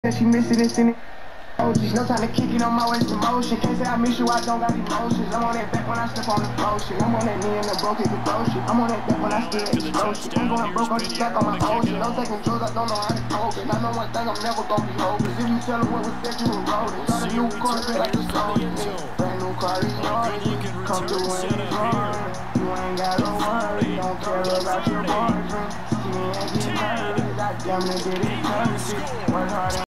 She missing this in it. No time to kick it on my waist in motion. Can't say I miss you, I don't got emotions. I'm on that back when I step on the floor shit. I'm on that knee and the broke it, the throw shit. I'm on that back when I still explode. I'm going broke, I'm just stuck on my old shit. I'm taking drugs, I don't know how to cope it. I know one thing, I'm never gonna be hopeless. If you tell her what was said, you will roll it. Got a new car, feel like you sold it. Brand new car, you yours. Come through when it's hard. You ain't gotta worry, don't care about your boyfriend. See me and get nervous, I damn near did it perfect. Work hard.